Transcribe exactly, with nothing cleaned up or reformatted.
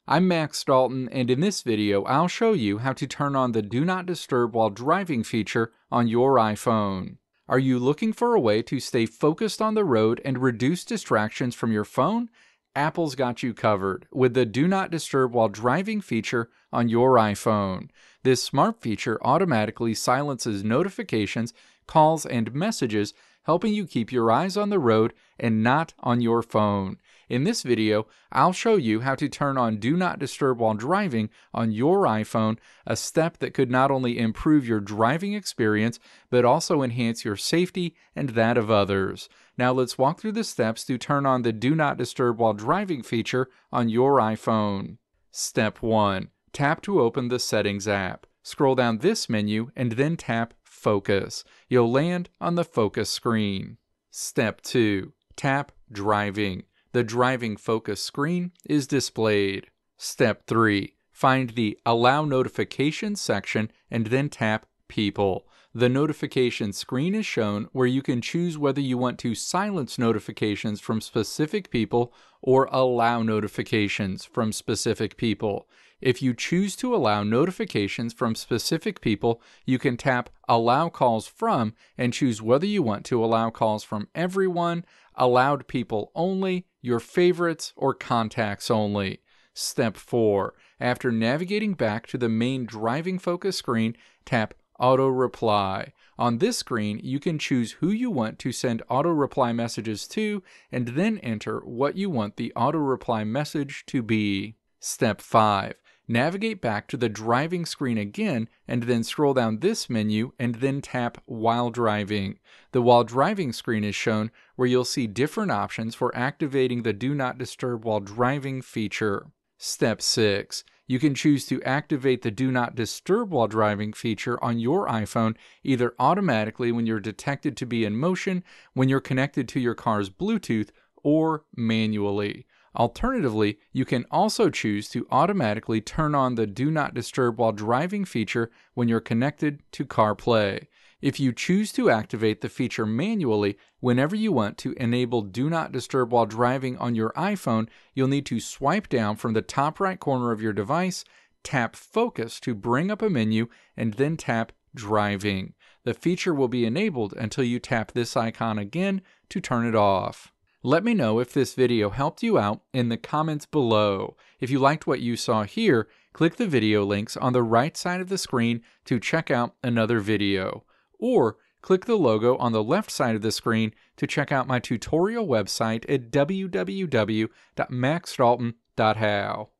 I'm Max Dalton, and in this video I'll show you how to turn on the Do Not Disturb While Driving feature on your iPhone. Are you looking for a way to stay focused on the road and reduce distractions from your phone? Apple's got you covered with the Do Not Disturb While Driving feature on your iPhone. This smart feature automatically silences notifications, calls, and messages, helping you keep your eyes on the road and not on your phone. In this video, I'll show you how to turn on Do Not Disturb while driving on your iPhone, a step that could not only improve your driving experience, but also enhance your safety and that of others. Now let's walk through the steps to turn on the Do Not Disturb while driving feature on your iPhone. Step one. Tap to open the Settings app. Scroll down this menu and then tap Focus. You'll land on the focus screen. Step two. Tap Driving. The driving focus screen is displayed. Step three. Find the Allow Notifications section and then tap People. The notification screen is shown where you can choose whether you want to silence notifications from specific people or allow notifications from specific people. If you choose to allow notifications from specific people, you can tap Allow Calls From and choose whether you want to allow calls from everyone, allowed people only, your favorites, or contacts only. Step four. After navigating back to the main driving focus screen, tap Auto Reply. On this screen, you can choose who you want to send auto reply messages to and then enter what you want the auto reply message to be. Step five. Navigate back to the driving screen again and then scroll down this menu and then tap While Driving. The While Driving screen is shown where you'll see different options for activating the Do Not Disturb While Driving feature. Step six. You can choose to activate the Do Not Disturb While Driving feature on your iPhone either automatically when you're detected to be in motion, when you're connected to your car's Bluetooth, or manually. Alternatively, you can also choose to automatically turn on the Do Not Disturb While Driving feature when you're connected to CarPlay. If you choose to activate the feature manually, whenever you want to enable Do Not Disturb While Driving on your iPhone, you'll need to swipe down from the top right corner of your device, tap Focus to bring up a menu, and then tap Driving. The feature will be enabled until you tap this icon again to turn it off. Let me know if this video helped you out in the comments below. If you liked what you saw here, click the video links on the right side of the screen to check out another video. Or click the logo on the left side of the screen to check out my tutorial website at w w w dot max dalton dot how.